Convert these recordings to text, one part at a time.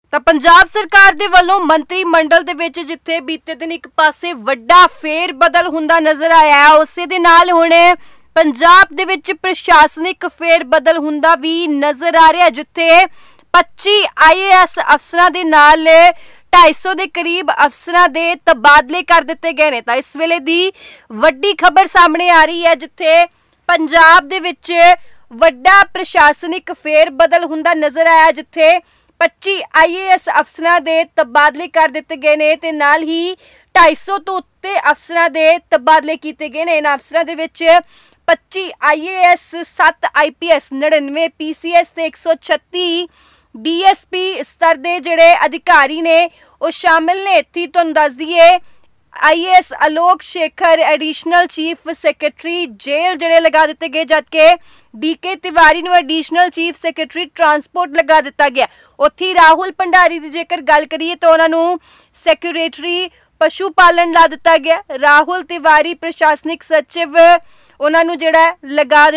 ਤਾਂ ਪੰਜਾਬ ਸਰਕਾਰ ਦੇ ਵੱਲੋਂ ਮੰਤਰੀ ਮੰਡਲ ਦੇ ਵਿੱਚ ਜਿੱਥੇ ਬੀਤੇ ਦਿਨ ਇੱਕ ਪਾਸੇ ਵੱਡਾ ਫੇਰ ਬਦਲ ਹੁੰਦਾ ਨਜ਼ਰ ਆਇਆ ਹੈ, ਉਸੇ ਦੇ ਨਾਲ ਹੁਣ ਪੰਜਾਬ ਦੇ ਵਿੱਚ ਪ੍ਰਸ਼ਾਸਨਿਕ ਫੇਰ ਬਦਲ ਹੁੰਦਾ ਵੀ ਨਜ਼ਰ ਆ ਰਿਹਾ, ਜਿੱਥੇ 25 IAS ਅਫਸਰਾਂ ਦੇ ਨਾਲ 250 ਦੇ ਕਰੀਬ ਅਫਸਰਾਂ ਦੇ ਤਬਾਦਲੇ ਕਰ ਦਿੱਤੇ ਗਏ ਨੇ। ਤਾਂ ਇਸ ਵੇਲੇ ਦੀ ਵੱਡੀ ਖਬਰ ਸਾਹਮਣੇ ਆ ਰਹੀ ਹੈ, ਜਿੱਥੇ ਪੰਜਾਬ ਦੇ ਵਿੱਚ ਵੱਡਾ ਪ੍ਰਸ਼ਾਸਨਿਕ ਫੇਰ ਬਦਲ ਹੁੰਦਾ ਨਜ਼ਰ ਆਇਆ, ਜਿੱਥੇ 25 IAS ਅਫਸਰਾਂ ਦੇ ਤਬਾਦਲੇ ਕਰ ਦਿੱਤੇ ਗਏ ਨੇ ਤੇ ਨਾਲ ਹੀ 250 ਤੋਂ ਉੱਤੇ ਅਫਸਰਾਂ ਦੇ ਤਬਾਦਲੇ ਕੀਤੇ ਗਏ ਨੇ। ਇਹਨਾਂ ਅਫਸਰਾਂ ਦੇ ਵਿੱਚ 25 IAS, 7 IPS, 99 PCS ਤੇ 136 DSP स्तर ਦੇ ਜਿਹੜੇ ਅਧਿਕਾਰੀ ਨੇ ਉਹ ਸ਼ਾਮਿਲ ਨੇ। ਇੱਥੇ ਤੁਹਾਨੂੰ ਦੱਸ ਦਈਏ IAS Alok Shekhar additional chief secretary ਜੇਲ੍ਹ ਜਿਹੜੇ ਲਗਾ ਦਿੱਤੇ ਗਏ, ਜਦਕਿ DK ਤਿਵਾਰੀ ਨੂੰ ਐਡੀਸ਼ਨਲ ਚੀਫ ਸੈਕਟਰੀ ਟਰਾਂਸਪੋਰਟ ਲਗਾ ਦਿੱਤਾ ਗਿਆ। ਉੱਥੇ ਰਾਹੁਲ ਭੰਡਾਰੀ ਦੀ ਜੇਕਰ ਗੱਲ ਕਰੀਏ ਤਾਂ ਉਹਨਾਂ ਨੂੰ ਸੈਕਟਰੀ ਪਸ਼ੂ ਪਾਲਣ ਲਾ ਦਿੱਤਾ ਗਿਆ। ਰਾਹੁਲ ਤਿਵਾਰੀ ਪ੍ਰਸ਼ਾਸਨਿਕ ਸਚਿਵ ਉਹਨਾਂ ਨੂੰ ਜਿਹੜਾ ਲਗਾ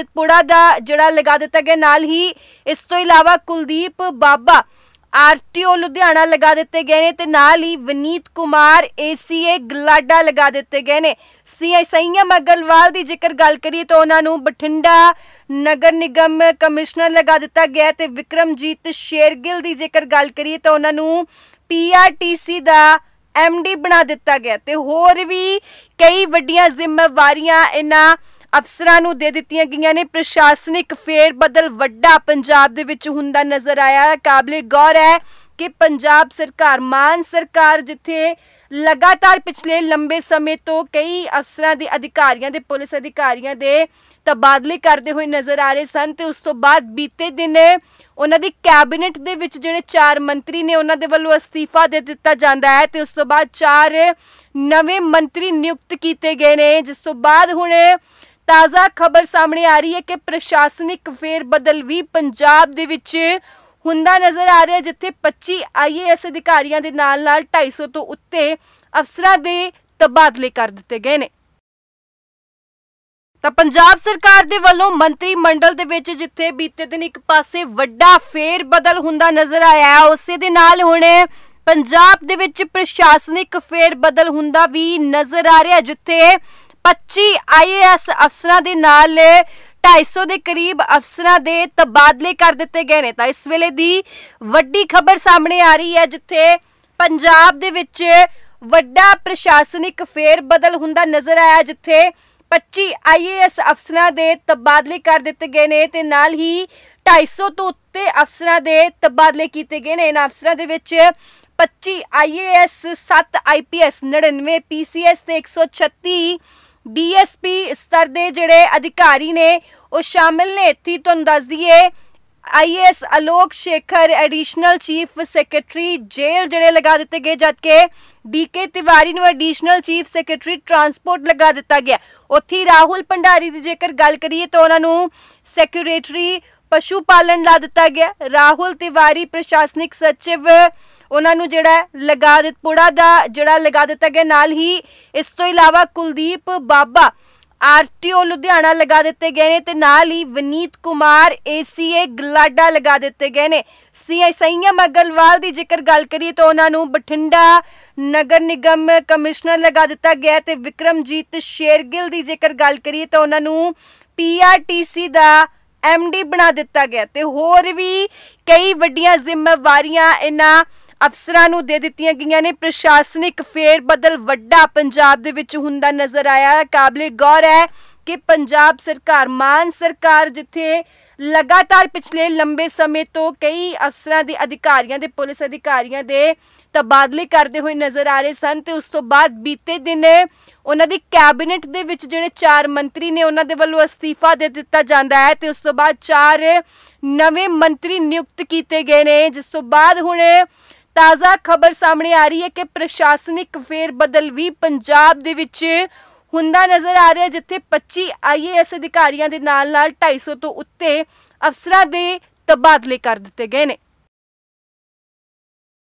ਦਿੱਤਾ ਗਿਆ। ਨਾਲ ਹੀ ਇਸ ਤੋਂ ਇਲਾਵਾ ਕੁਲਦੀਪ ਬਾਬਾ RTO ਲੁਧਿਆਣਾ ਲਗਾ ਦਿੱਤੇ ਗਏ ਨੇ ਤੇ ਨਾਲ ਹੀ ਵਿਨੀਤ ਕੁਮਾਰ ACA ਗਲਾਡਾ ਲਗਾ ਦਿੱਤੇ ਗਏ ਨੇ। ਸੰਯਮ ਅਗਰਵਾਲ ਦੀ ਜੇਕਰ ਗੱਲ ਕਰੀਏ ਤਾਂ ਉਹਨਾਂ ਨੂੰ ਬਠਿੰਡਾ ਨਗਰ ਨਿਗਮ ਕਮਿਸ਼ਨਰ ਲਗਾ ਦਿੱਤਾ ਗਿਆ ਤੇ ਵਿਕਰਮਜੀਤ ਸ਼ੇਰਗਿੱਲ ਦੀ ਜੇਕਰ ਗੱਲ ਕਰੀਏ ਤਾਂ ਉਹਨਾਂ ਨੂੰ PRTC ਦਾ MD ਬਣਾ ਦਿੱਤਾ ਗਿਆ ਤੇ ਹੋਰ ਵੀ ਕਈ ਵੱਡੀਆਂ ਜ਼ਿੰਮੇਵਾਰੀਆਂ ਇਹਨਾਂ ਅਫਸਰਾਂ ਨੂੰ ਦੇ ਦਿੱਤੀਆਂ ਗਈਆਂ ਨੇ। ਪ੍ਰਸ਼ਾਸਨਿਕ ਫੇਰ ਬਦਲ ਵੱਡਾ ਪੰਜਾਬ ਦੇ ਵਿੱਚ ਹੁੰਦਾ ਨਜ਼ਰ ਆਇਆ। ਕਾਬਲੇ ਗੌਰ ਹੈ ਕਿ ਪੰਜਾਬ ਸਰਕਾਰ, ਮਾਨ ਸਰਕਾਰ, ਜਿੱਥੇ ਲਗਾਤਾਰ ਪਿਛਲੇ ਲੰਬੇ ਸਮੇਂ ਤੋਂ ਕਈ ਅਫਸਰਾਂ ਦੇ ਅਧਿਕਾਰੀਆਂ ਦੇ, ਪੁਲਿਸ ਅਧਿਕਾਰੀਆਂ ਦੇ ਤਬਾਦਲੇ ਕਰਦੇ ਹੋਏ ਨਜ਼ਰ ਆ ਰਹੇ ਸਨ ਤੇ ਉਸ ਤੋਂ ਬਾਅਦ ਬੀਤੇ ਦਿਨ ਉਹਨਾਂ ਦੀ ਕੈਬਨਿਟ ਦੇ ਵਿੱਚ ਜਿਹੜੇ 4 ਮੰਤਰੀ ਨੇ ਉਹਨਾਂ ਦੇ ਵੱਲੋਂ ਅਸਤੀਫਾ ਦੇ ਦਿੱਤਾ ਜਾਂਦਾ ਹੈ ਤੇ ਉਸ ਤੋਂ ਬਾਅਦ 4 ਨਵੇਂ ਮੰਤਰੀ ਨਿਯੁਕਤ ਕੀਤੇ ਗਏ ਨੇ, ਜਿਸ ਤੋਂ ਬਾਅਦ ਹੁਣ ਤਾਜ਼ਾ ਖਬਰ ਸਾਹਮਣੇ ਆ ਰਹੀ ਹੈ ਕਿ ਪ੍ਰਸ਼ਾਸਨਿਕ ਫੇਰ ਬਦਲ ਵੀ ਪੰਜਾਬ ਦੇ ਵਿੱਚ ਹੁੰਦਾ ਨਜ਼ਰ ਆ ਰਿਹਾ, ਜਿੱਥੇ 25 IAS ਅਧਿਕਾਰੀਆਂ ਦੇ ਨਾਲ 250 ਤੋਂ ਉੱਤੇ ਅਫਸਰਾਂ ਦੇ ਤਬਾਦਲੇ ਕਰ ਦਿੱਤੇ ਗਏ ਨੇ। ਤਾਂ ਪੰਜਾਬ ਸਰਕਾਰ ਦੇ ਵੱਲੋਂ ਮੰਤਰੀ ਮੰਡਲ ਦੇ ਵਿੱਚ ਜਿੱਥੇ ਬੀਤੇ ਦਿਨ ਇੱਕ ਪਾਸੇ ਵੱਡਾ ਫੇਰ ਬਦਲ ਹੁੰਦਾ ਨਜ਼ਰ ਆਇਆ ਹੈ, ਉਸੇ ਦੇ ਨਾਲ ਹੁਣ ਪੰਜਾਬ ਦੇ ਵਿੱਚ ਪ੍ਰਸ਼ਾਸਨਿਕ ਫੇਰ ਬਦਲ ਹੁੰਦਾ ਵੀ ਨਜ਼ਰ ਆ ਰਿਹਾ, ਜਿੱਥੇ 25 IAS ਅਫਸਰਾਂ ਦੇ ਨਾਲ 250 ਦੇ ਕਰੀਬ ਅਫਸਰਾਂ ਦੇ ਤਬਾਦਲੇ ਕਰ ਦਿੱਤੇ ਗਏ ਨੇ। ਤਾਂ ਇਸ ਵੇਲੇ ਦੀ ਵੱਡੀ ਖਬਰ ਸਾਹਮਣੇ ਆ ਰਹੀ ਹੈ, ਜਿੱਥੇ ਪੰਜਾਬ ਦੇ ਵਿੱਚ ਵੱਡਾ ਪ੍ਰਸ਼ਾਸਨਿਕ ਫੇਰ ਬਦਲ ਹੁੰਦਾ ਨਜ਼ਰ ਆਇਆ, ਜਿੱਥੇ 25 IAS ਅਫਸਰਾਂ ਦੇ ਤਬਾਦਲੇ ਕਰ ਦਿੱਤੇ ਗਏ ਨੇ ਤੇ ਨਾਲ ਹੀ 250 ਤੋਂ ਉੱਤੇ ਅਫਸਰਾਂ ਦੇ ਤਬਾਦਲੇ ਕੀਤੇ ਗਏ ਨੇ। ਇਹਨਾਂ ਅਫਸਰਾਂ ਦੇ ਵਿੱਚ 25 IAS, 7 IPS, 99 PCS ਤੇ 136 DSP स्तर ਦੇ ਜਿਹੜੇ ਅਧਿਕਾਰੀ ਨੇ ਉਹ ਸ਼ਾਮਿਲ ਨੇ। ਇੱਥੇ ਤੁਹਾਨੂੰ ਦੱਸ ਦਈਏ IAS Alok Shekhar additional chief secretary ਜੇਲ੍ਹ ਜਿਹੜੇ ਲਗਾ ਦਿੱਤੇ ਗਏ, ਜਦਕਿ DK ਤਿਵਾਰੀ ਨੂੰ ਐਡੀਸ਼ਨਲ ਚੀਫ ਸੈਕਟਰੀ ਟਰਾਂਸਪੋਰਟ ਲਗਾ ਦਿੱਤਾ ਗਿਆ। ਉੱਥੇ ਰਾਹੁਲ ਭੰਡਾਰੀ ਦੀ ਜੇਕਰ ਗੱਲ ਕਰੀਏ ਤਾਂ ਉਹਨਾਂ ਨੂੰ ਸੈਕਟਰੀ ਪਸ਼ੂ ਪਾਲਣ ਲਾ ਦਿੱਤਾ ਗਿਆ। ਰਾਹੁਲ ਤਿਵਾਰੀ ਪ੍ਰਸ਼ਾਸਨਿਕ ਸਚਿਵ ਉਹਨਾਂ ਨੂੰ ਜਿਹੜਾ ਲਗਾ ਦਿੱਤਾ ਗਿਆ। ਨਾਲ ਹੀ ਇਸ ਤੋਂ ਇਲਾਵਾ ਕੁਲਦੀਪ ਬਾਬਾ RTO ਲੁਧਿਆਣਾ ਲਗਾ ਦਿੱਤੇ ਗਏ ਨੇ ਤੇ ਨਾਲ ਹੀ ਵਿਨੀਤ ਕੁਮਾਰ ACA ਗਲਾਡਾ ਲਗਾ ਦਿੱਤੇ ਗਏ ਨੇ। ਸੰਯਮ ਅਗਰਵਾਲ ਦੀ ਜੇਕਰ ਗੱਲ ਕਰੀਏ ਤਾਂ ਉਹਨਾਂ ਨੂੰ ਬਠਿੰਡਾ ਨਗਰ ਨਿਗਮ ਕਮਿਸ਼ਨਰ ਲਗਾ ਦਿੱਤਾ ਗਿਆ ਤੇ ਵਿਕਰਮਜੀਤ ਸ਼ੇਰਗਿੱਲ ਦੀ ਜੇਕਰ ਗੱਲ ਕਰੀਏ ਤਾਂ ਉਹਨਾਂ ਨੂੰ PRTC ਦਾ MD ਬਣਾ ਦਿੱਤਾ ਗਿਆ ਤੇ ਹੋਰ ਵੀ ਕਈ ਵੱਡੀਆਂ ਜ਼ਿੰਮੇਵਾਰੀਆਂ ਇਹਨਾਂ ਅਫਸਰਾਂ ਨੂੰ ਦੇ ਦਿੱਤੀਆਂ ਗਈਆਂ ਨੇ। ਪ੍ਰਸ਼ਾਸਨਿਕ ਫੇਰ ਬਦਲ ਵੱਡਾ ਪੰਜਾਬ ਦੇ ਵਿੱਚ ਹੁੰਦਾ ਨਜ਼ਰ ਆਇਆ। ਕਾਬਲੇ ਗੌਰ ਹੈ ਕਿ ਪੰਜਾਬ ਸਰਕਾਰ, ਮਾਨ ਸਰਕਾਰ, ਜਿੱਥੇ ਲਗਾਤਾਰ ਪਿਛਲੇ ਲੰਬੇ ਸਮੇਂ ਤੋਂ ਕਈ ਅਫਸਰਾਂ ਦੇ ਅਧਿਕਾਰੀਆਂ ਦੇ, ਪੁਲਿਸ ਅਧਿਕਾਰੀਆਂ ਦੇ ਤਬਾਦਲੇ ਕਰਦੇ ਹੋਏ ਨਜ਼ਰ ਆ ਰਹੇ ਸਨ ਤੇ ਉਸ ਤੋਂ ਬਾਅਦ ਬੀਤੇ ਦਿਨ ਉਹਨਾਂ ਦੀ ਕੈਬਨਿਟ ਦੇ ਵਿੱਚ ਜਿਹੜੇ 4 ਮੰਤਰੀ ਨੇ ਉਹਨਾਂ ਦੇ ਵੱਲੋਂ ਅਸਤੀਫਾ ਦੇ ਦਿੱਤਾ ਜਾਂਦਾ ਹੈ ਤੇ ਉਸ ਤੋਂ ਬਾਅਦ 4 ਨਵੇਂ ਮੰਤਰੀ ਨਿਯੁਕਤ ਕੀਤੇ ਗਏ ਨੇ, ਜਿਸ ਤੋਂ ਬਾਅਦ ਹੁਣ ਤਾਜ਼ਾ ਖਬਰ ਸਾਹਮਣੇ ਆ ਰਹੀ ਹੈ ਕਿ ਪ੍ਰਸ਼ਾਸਨਿਕ ਫੇਰ ਬਦਲ ਵੀ ਪੰਜਾਬ ਦੇ ਵਿੱਚ ਹੁੰਦਾ ਨਜ਼ਰ ਆ ਰਿਹਾ, ਜਿੱਥੇ 25 IAS ਅਧਿਕਾਰੀਆਂ ਦੇ ਨਾਲ 250 ਤੋਂ ਉੱਤੇ ਅਫਸਰਾਂ ਦੇ ਤਬਾਦਲੇ ਕਰ ਦਿੱਤੇ ਗਏ ਨੇ।